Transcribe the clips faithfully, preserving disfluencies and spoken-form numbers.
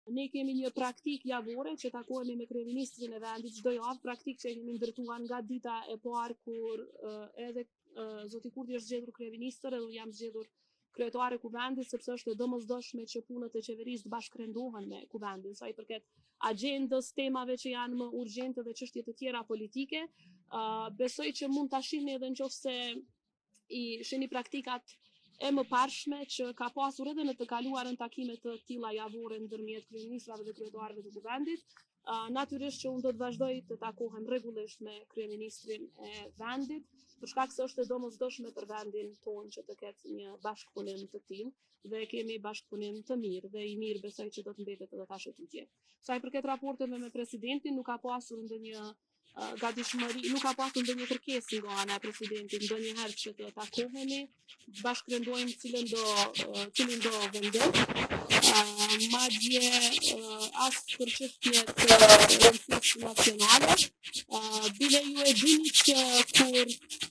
Ne kemi një praktik javore që takohemi me kryeministrin e vendit çdo javë, praktik që e kemi ndërtuar nga dita e parë kur uh, edhe uh, zoti Kurti është zgjedhur kryeministër edhe unë jam zgjedhur kryetare kuvendit, sepse është e domosdoshme që punët e qeverisë të bashkërendohen me kuvendin, sa i përket agjendës, temave që janë më urgjente dhe çështje të tjera politike. Uh, besoj që mund ta shihni edhe nëse i shihni praktikat e më parshme që ka pasur edhe në të kaluarën takime të tilla javore ndërmjet kryeministrave dhe kryetarëve të kuvendit. Uh, natyrisht që unë do të vazhdoj të takohem rregullisht me kryeministrin e vendit, për shkak se është e domosdoshme për vendin tonë që të ketë një bashkëpunim të tillë dhe kemi bashkëpunim të mirë dhe i mirë besoj që do të mbetet edhe tash tutje. Sa i përket raporteve me presidentin, nuk ka pasur ndonjë Uh, gatishmëri, nuk ka pasur ndonjë kërkesë nga ana e presidentit ndonjëherë që të takohemi, bashkërendojmë cilën do uh, cilin do vendet. Uh, madje uh, as për çështje të rëndësisë nacionale. Uh, bile ju e dini që kur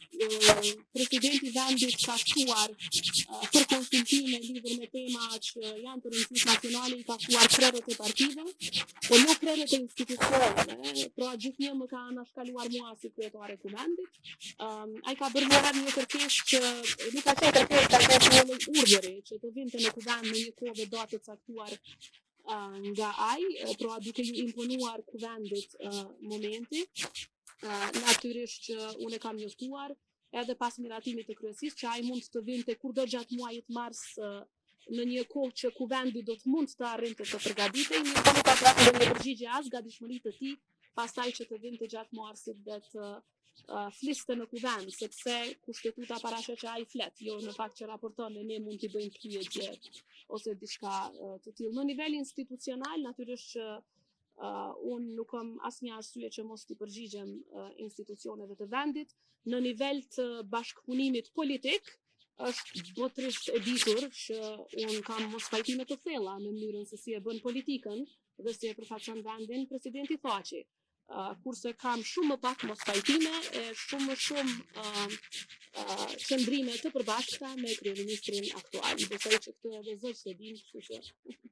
uh, presidenti i vendit ka shtuar uh, për konsultime lidhur me tema që janë të rëndësisë nacionale, i ka shtuar krerët e partive, po jo krerët e institucioneve, pra gjithnjë më ka anashkaluar mua si kryetare kuvendit. Um, ai ka bërë një herë një kërkesë që nuk ka qenë kërkesë, ka qenë një urdhëri që të vinte në kuvend në një kohë dhe datë të caktuar uh, nga ai, pra duke ju imponuar kuvendit uh, momenti. Uh, natyrisht që unë e kam njoftuar edhe pas miratimit të kryesisë që ai mund të vinte kurdo gjatë muajit mars uh, në një kohë që kuvendi do të mund të arrinte të përgatitej, nuk ka pasur ndonjë përgjigje as nga dëshmëritë e tij, pastaj që të vinte gjatë marsit dhe të uh, fliste në kuvend, sepse kushtetuta parashë që ai flet, jo në fakt që raporton e ne mund t'i bëjmë pyetje ose diçka uh, të tillë. Në nivel institucional, natyrisht që uh, unë nuk kam asnjë arsye që mos t'i përgjigjem uh, institucioneve të vendit. Në nivel të bashkëpunimit politik, është botërisht e ditur që unë kam mos pajtime të thella në mënyrën se si e bën politikën dhe si e përfaqëson vendin presidenti Thaçi. Uh, kurse kam shumë më pak mos pajtime e shumë më shumë uh, uh, qëndrime të përbashkëta me kryeministrin aktual. Besoj që këtë edhe zëqë se din, kështu që